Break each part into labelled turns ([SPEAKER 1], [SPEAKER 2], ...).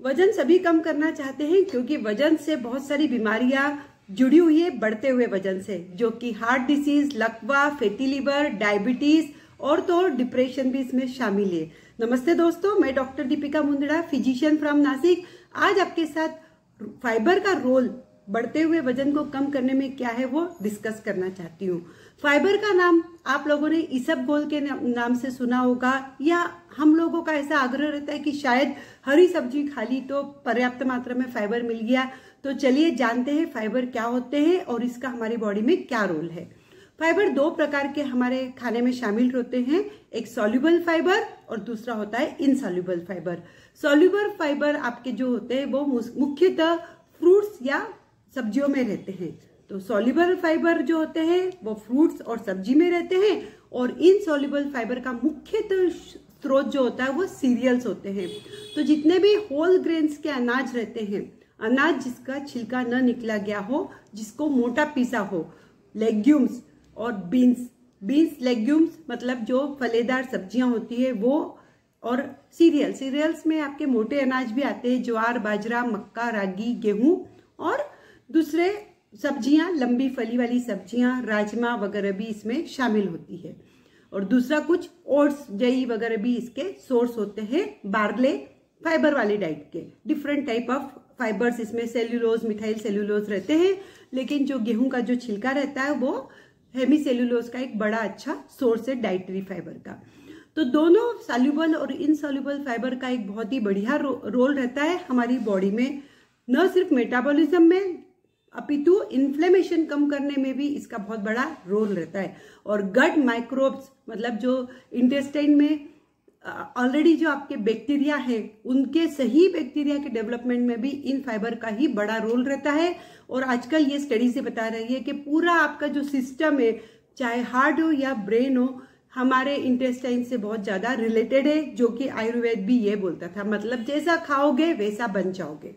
[SPEAKER 1] वजन सभी कम करना चाहते हैं क्योंकि वजन से बहुत सारी बीमारियां जुड़ी हुई है बढ़ते हुए वजन से, जो कि हार्ट डिसीज, लकवा, फैटी लिवर, डायबिटीज और तो डिप्रेशन भी इसमें शामिल है। नमस्ते दोस्तों, मैं doctor Deepika Mundada, physician from Nashik. आज आपके साथ फाइबर का रोल बढ़ते हुए वजन को कम करने में क्या है वो डिस्कस करना चाहती हूँ। फाइबर का नाम आप लोगों ने इसबगोल के नाम से सुना होगा, या हम लोगों का ऐसा आग्रह रहता है कि शायद हरी सब्जी खा ली तो पर्याप्त मात्रा में फाइबर मिल गया। तो चलिए जानते हैं फाइबर क्या होते हैं और इसका हमारी बॉडी में क्या रोल है। फाइबर दो प्रकार के हमारे खाने में शामिल होते हैं, एक सॉल्युबल फाइबर और दूसरा होता है इनसॉल्युबल फाइबर। सॉल्युबल फाइबर आपके जो होते हैं वो मुख्यतः फ्रूट्स या सब्जियों में रहते हैं। तो सॉल्युबल फाइबर जो होते हैं वो फ्रूट्स और सब्जी में रहते हैं, और इनसॉल्युबल फाइबर का मुख्यतः स्रोत जो होता है वो सीरियल्स होते हैं। तो जितने भी होल ग्रेन्स के अनाज रहते हैं, अनाज जिसका छिलका न निकला गया हो, जिसको मोटा पीसा हो, लेग्यूम्स और बीन्स लेग्यूम्स मतलब जो फलेदार सब्जियां होती है वो, और सीरियल्स में आपके मोटे अनाज भी आते हैं, ज्वार, बाजरा, मक्का, रागी, गेहूं, और दूसरे सब्जियां, लंबी फली वाली सब्जियां, राजमा वगैरह भी इसमें शामिल होती है। और दूसरा कुछ ओट्स, जई वगैरह भी इसके सोर्स होते हैं बार्ले फाइबर वाली डाइट के। डिफरेंट टाइप ऑफ फाइबर्स इसमें सेल्यूलोज, मिथाइल सेल्यूलोज रहते हैं, लेकिन जो गेहूं का जो छिलका रहता है वो हेमी सेल्यूलोज का एक बड़ा अच्छा सोर्स है डाइटरी फाइबर का। तो दोनों सॉल्युबल और इनसॉल्युबल फाइबर का एक बहुत ही बढ़िया रोल रहता है हमारी बॉडी में, न सिर्फ मेटाबॉलिज्म में अपितु इन्फ्लेमेशन कम करने में भी इसका बहुत बड़ा रोल रहता है। और गट माइक्रोब्स मतलब जो इंटेस्टाइन में ऑलरेडी जो आपके बैक्टीरिया है, उनके सही बैक्टीरिया के डेवलपमेंट में भी इन फाइबर का ही बड़ा रोल रहता है। और आजकल ये स्टडी से बता रही है कि पूरा आपका जो सिस्टम है, चाहे हार्ट हो या ब्रेन हो, हमारे इंटेस्टाइन से बहुत ज्यादा रिलेटेड है, जो कि आयुर्वेद भी ये बोलता था, मतलब जैसा खाओगे वैसा बन जाओगे।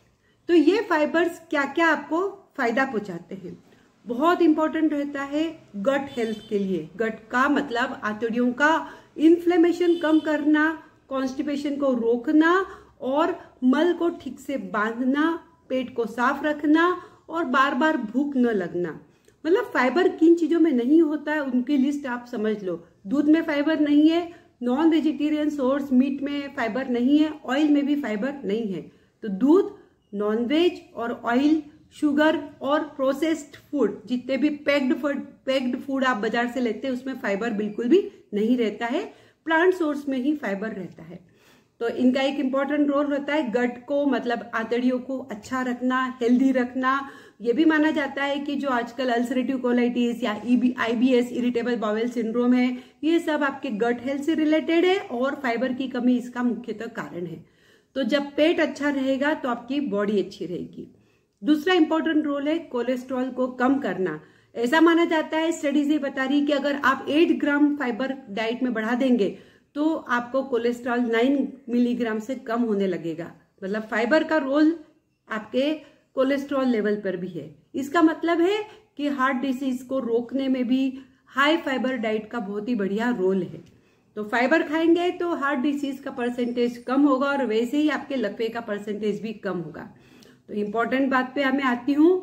[SPEAKER 1] तो ये फाइबर्स क्या क्या आपको फायदा पहुंचाते हैं, बहुत इंपॉर्टेंट रहता है गट हेल्थ के लिए। गट का मतलब आंतड़ियों का इन्फ्लेमेशन कम करना, कॉन्स्टिपेशन को रोकना और मल को ठीक से बांधना, पेट को साफ रखना और बार बार भूख न लगना। मतलब फाइबर किन चीजों में नहीं होता है उनकी लिस्ट आप समझ लो। दूध में फाइबर नहीं है, नॉन वेजिटेरियन सोर्स मीट में फाइबर नहीं है, ऑयल में भी फाइबर नहीं है। तो दूध, नॉनवेज और ऑयल, शुगर और प्रोसेस्ड फूड, जितने भी पैक्ड फूड आप बाजार से लेते हैं उसमें फाइबर बिल्कुल भी नहीं रहता है। प्लांट सोर्स में ही फाइबर रहता है। तो इनका एक इंपॉर्टेंट रोल रहता है गट को, मतलब आंतड़ियों को अच्छा रखना, हेल्दी रखना। ये भी माना जाता है कि जो आजकल अल्सरेटिव कोलाइटिस या IBS, इरिटेबल बाउल सिंड्रोम है, ये सब आपके गट हेल्थ से रिलेटेड है और फाइबर की कमी इसका मुख्यतः कारण है। तो जब पेट अच्छा रहेगा तो आपकी बॉडी अच्छी रहेगी। दूसरा इंपॉर्टेंट रोल है कोलेस्ट्रॉल को कम करना। ऐसा माना जाता है, स्टडीज ये बता रही कि अगर आप 8 ग्राम फाइबर डाइट में बढ़ा देंगे तो आपको कोलेस्ट्रॉल 9 मिलीग्राम से कम होने लगेगा। मतलब फाइबर का रोल आपके कोलेस्ट्रॉल लेवल पर भी है। इसका मतलब है कि हार्ट डिसीज को रोकने में भी हाई फाइबर डाइट का बहुत ही बढ़िया रोल है। तो फाइबर खाएंगे तो हार्ट डिसीज का परसेंटेज कम होगा और वैसे ही आपके लकवे का परसेंटेज भी कम होगा। तो इंपॉर्टेंट बात पे मैं आती हूँ,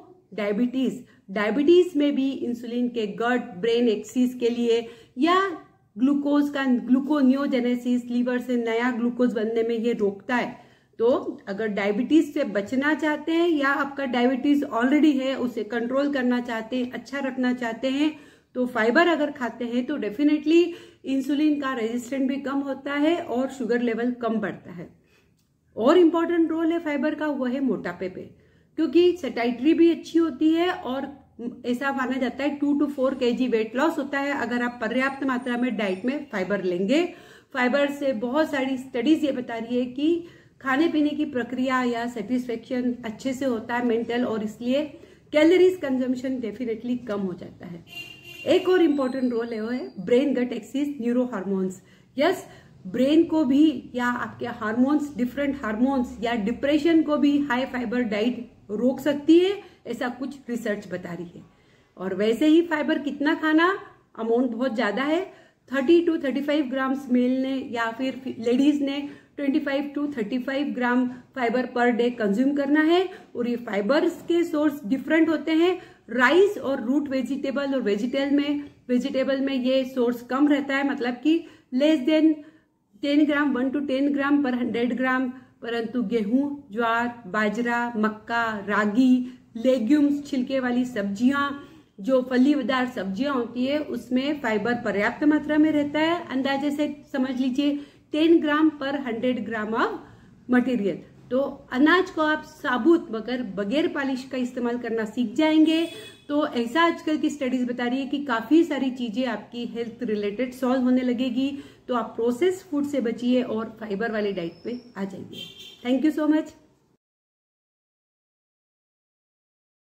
[SPEAKER 1] डायबिटीज में भी इंसुलिन के गट ब्रेन एक्सिस के लिए या ग्लूकोज का ग्लूकोनियोजेनेसिस, लीवर से नया ग्लूकोज बनने में ये रोकता है। तो अगर डायबिटीज से बचना चाहते हैं या आपका डायबिटीज ऑलरेडी है उसे कंट्रोल करना चाहते हैं, अच्छा रखना चाहते हैं, तो फाइबर अगर खाते हैं तो डेफिनेटली इंसुलिन का रेजिस्टेंस भी कम होता है और शुगर लेवल कम बढ़ता है। और इम्पॉर्टेंट रोल है फाइबर का, वो है मोटापे पे, क्योंकि सैटिस्फैक्टरी भी अच्छी होती है और ऐसा माना जाता है 2 to 4 kg वेट लॉस होता है अगर आप पर्याप्त मात्रा में डाइट में फाइबर लेंगे। फाइबर से बहुत सारी स्टडीज ये बता रही है कि खाने पीने की प्रक्रिया या सेटिस्फेक्शन अच्छे से होता है मेंटल, और इसलिए कैलोरीज कंजम्पशन डेफिनेटली कम हो जाता है। एक और इम्पोर्टेंट रोल है वो है brain gut axis neuro hormones. Yes, brain को भी या आपके हार्मोन्स, डिफरेंट हार्मोन्स या डिप्रेशन को भी हाई फाइबर डाइट रोक सकती है, ऐसा कुछ रिसर्च बता रही है। और वैसे ही फाइबर कितना खाना, अमाउंट बहुत ज्यादा है, 30 to 35 ग्राम्स मेल ने या फिर लेडीज ने 25 to 35 gram fibre per day consume करना है। और ये फाइबर्स के सोर्स डिफरेंट होते हैं। राइस और रूट वेजिटेबल और वेजिटेबल में ये सोर्स कम रहता है, मतलब कि less than 10 gram 1 to 10 gram per 100 ग्राम। परंतु गेहूं, ज्वार, बाजरा, मक्का, रागी, लेग्यूम्स, छिलके वाली सब्जियां, जो फलीदार सब्जियां होती है, उसमें फाइबर पर्याप्त मात्रा में रहता है। अंदाजे से समझ लीजिए 10 gram per 100 gram of material. तो अनाज को आप साबुत मगर बगैर पॉलिश का इस्तेमाल करना सीख जाएंगे। तो ऐसा आजकल की स्टडीज बता रही है कि काफी सारी चीजें आपकी हेल्थ रिलेटेड सॉल्व होने लगेगी। तो आप प्रोसेस्ड फूड से बचिए और फाइबर वाली डाइट पे आ जाइए। Thank you so much.